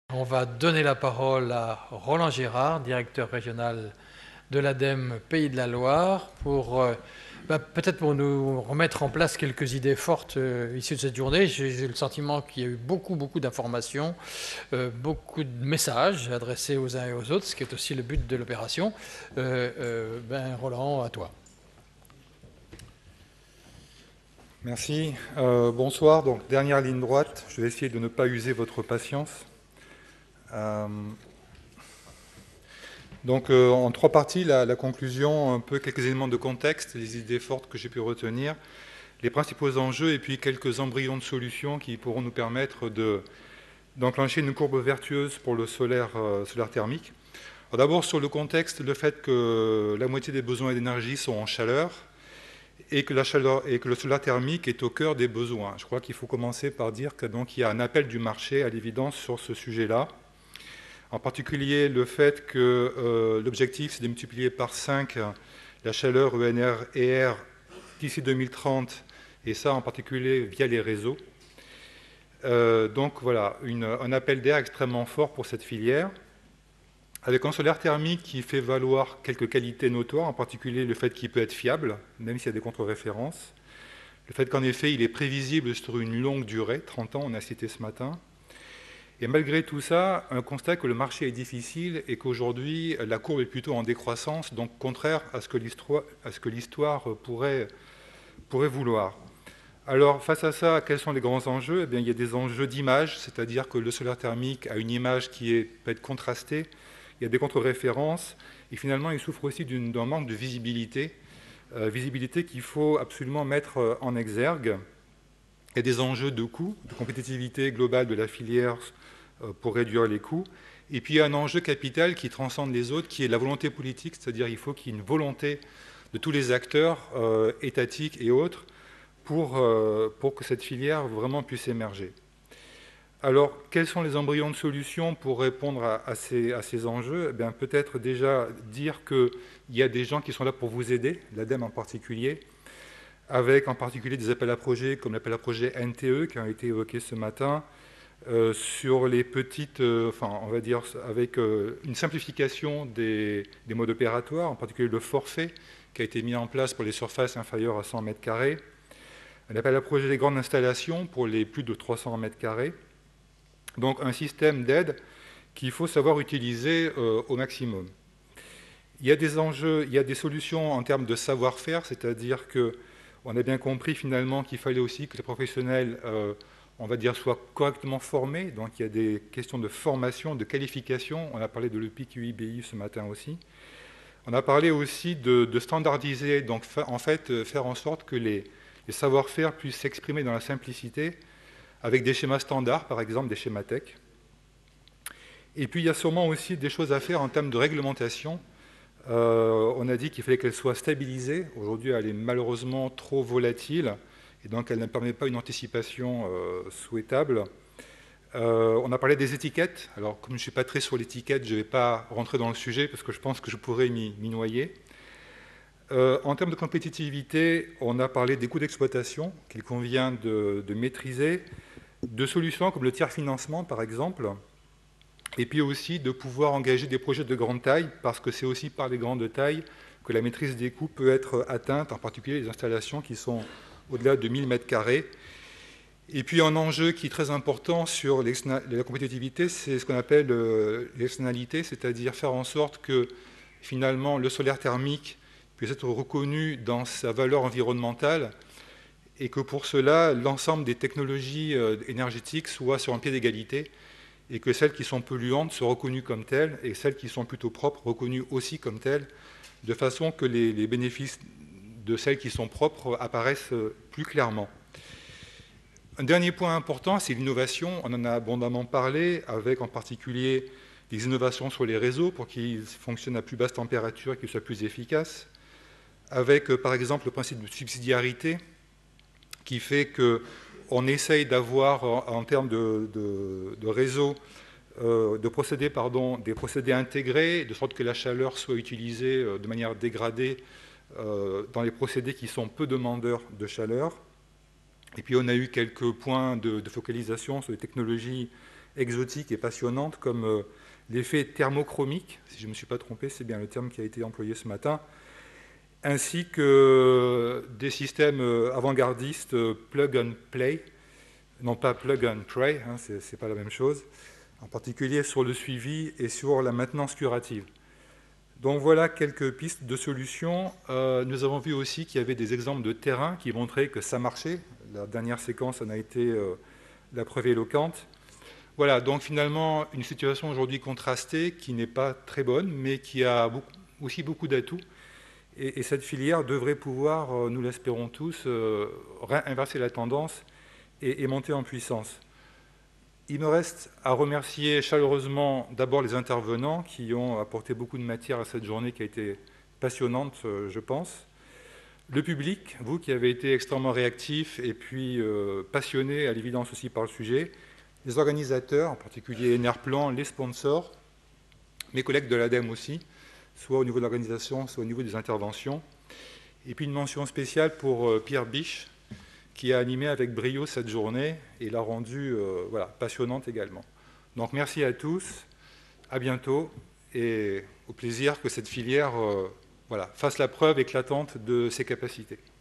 On va donner la parole à Roland Girard, directeur régional de l'ADEME Pays de la Loire, pour peut-être pour nous remettre en place quelques idées fortes issues de cette journée. J'ai le sentiment qu'il y a eu beaucoup d'informations, beaucoup de messages adressés aux uns et aux autres, ce qui est aussi le but de l'opération. Roland, à toi. Merci. Bonsoir. Donc, dernière ligne droite. Je vais essayer de ne pas user votre patience. En trois parties, la conclusion, un peu quelques éléments de contexte, les idées fortes que j'ai pu retenir, les principaux enjeux et puis quelques embryons de solutions qui pourront nous permettre d'enclencher une courbe vertueuse pour le solaire thermique. D'abord, sur le contexte, le fait que la moitié des besoins d'énergie sont en chaleur, et que le solaire thermique est au cœur des besoins. Je crois qu'il faut commencer par dire qu'il y a un appel du marché à l'évidence sur ce sujet-là. En particulier, le fait que l'objectif, c'est de multiplier par 5 la chaleur ENR et R d'ici 2030, et ça en particulier via les réseaux. Un appel d'air extrêmement fort pour cette filière, avec un solaire thermique qui fait valoir quelques qualités notoires, en particulier le fait qu'il peut être fiable, même s'il y a des contre-références. Le fait qu'en effet, il est prévisible sur une longue durée, 30 ans, on a cité ce matin. Et malgré tout ça, un constat que le marché est difficile et qu'aujourd'hui, la courbe est plutôt en décroissance, donc contraire à ce que l'histoire pourrait vouloir. Alors, face à ça, quels sont les grands enjeux ? Il y a des enjeux d'image, c'est-à-dire que le solaire thermique a une image qui peut être contrastée, il y a des contre-références, et finalement, il souffre aussi d'un manque de visibilité, visibilité qu'il faut absolument mettre en exergue. Il y a des enjeux de coûts, de compétitivité globale de la filière pour réduire les coûts, et puis il y a un enjeu capital qui transcende les autres, qui est la volonté politique, c'est-à-dire qu'il faut qu'il y ait une volonté de tous les acteurs étatiques et autres pour que cette filière vraiment puisse émerger. Alors, quels sont les embryons de solutions pour répondre à ces enjeux ? Peut-être déjà dire qu'il y a des gens qui sont là pour vous aider, l'ADEME en particulier, avec en particulier des appels à projets comme l'appel à projet NTE qui a été évoqué ce matin, sur les petites, avec une simplification des modes opératoires, en particulier le forfait qui a été mis en place pour les surfaces inférieures à 100 m², un appel à projet des grandes installations pour les plus de 300 m², donc un système d'aide qu'il faut savoir utiliser au maximum. Il y a des enjeux, il y a des solutions en termes de savoir-faire, c'est-à-dire qu'on a bien compris finalement qu'il fallait aussi que les professionnels, soient correctement formés. Donc il y a des questions de formation, de qualification. On a parlé de l'EPQI-BI ce matin aussi. On a parlé aussi de standardiser, donc en fait faire en sorte que les savoir-faire puissent s'exprimer dans la simplicité, avec des schémas standards, par exemple des schémas tech. Et puis il y a sûrement aussi des choses à faire en termes de réglementation. On a dit qu'il fallait qu'elle soit stabilisée. Aujourd'hui, elle est malheureusement trop volatile, et donc elle ne permet pas une anticipation souhaitable. On a parlé des étiquettes. Alors, comme je ne suis pas très sur l'étiquette, je ne vais pas rentrer dans le sujet, parce que je pense que je pourrais m'y noyer. En termes de compétitivité, on a parlé des coûts d'exploitation qu'il convient de maîtriser, de solutions comme le tiers-financement, par exemple, et puis aussi de pouvoir engager des projets de grande taille, parce que c'est aussi par les grandes tailles que la maîtrise des coûts peut être atteinte, en particulier les installations qui sont au-delà de 1000 m². Et puis un enjeu qui est très important sur la compétitivité, c'est ce qu'on appelle l'externalité, c'est-à-dire faire en sorte que finalement le solaire thermique puisse être reconnu dans sa valeur environnementale, et que pour cela, l'ensemble des technologies énergétiques soient sur un pied d'égalité, et que celles qui sont polluantes soient reconnues comme telles, et celles qui sont plutôt propres reconnues aussi comme telles, de façon que les bénéfices de celles qui sont propres apparaissent plus clairement. Un dernier point important, c'est l'innovation. On en a abondamment parlé, avec en particulier des innovations sur les réseaux pour qu'ils fonctionnent à plus basse température et qu'ils soient plus efficaces, avec par exemple le principe de subsidiarité, qui fait qu'on essaye d'avoir, en termes de réseau, des procédés intégrés, de sorte que la chaleur soit utilisée de manière dégradée dans les procédés qui sont peu demandeurs de chaleur. Et puis on a eu quelques points de focalisation sur les technologies exotiques et passionnantes comme l'effet thermochromique, si je ne me suis pas trompé, c'est bien le terme qui a été employé ce matin, ainsi que des systèmes avant-gardistes plug and play, non pas plug and pray, hein, c'est pas la même chose, en particulier sur le suivi et sur la maintenance curative. Donc voilà quelques pistes de solutions. Nous avons vu aussi qu'il y avait des exemples de terrain qui montraient que ça marchait. La dernière séquence en a été la preuve éloquente. Voilà, donc finalement une situation aujourd'hui contrastée qui n'est pas très bonne, mais qui a aussi beaucoup d'atouts. Et cette filière devrait pouvoir, nous l'espérons tous, inverser la tendance et monter en puissance. Il me reste à remercier chaleureusement d'abord les intervenants qui ont apporté beaucoup de matière à cette journée qui a été passionnante, je pense. Le public, vous qui avez été extrêmement réactifs et puis passionnés à l'évidence aussi par le sujet. Les organisateurs, en particulier Enerplan, les sponsors, mes collègues de l'ADEME aussi, soit au niveau de l'organisation, soit au niveau des interventions. Et puis une mention spéciale pour Pierre Biche, qui a animé avec brio cette journée et l'a rendue voilà, passionnante également. Donc merci à tous, à bientôt et au plaisir que cette filière voilà, fasse la preuve éclatante de ses capacités.